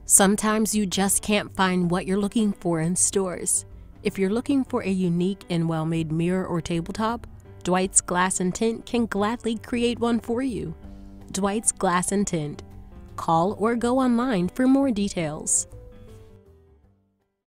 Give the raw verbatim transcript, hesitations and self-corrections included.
Sometimes you just can't find what you're looking for in stores. If you're looking for a unique and well-made mirror or tabletop, Dwight's Glass and Tint can gladly create one for you. Dwight's Glass and Tint. Call or go online for more details.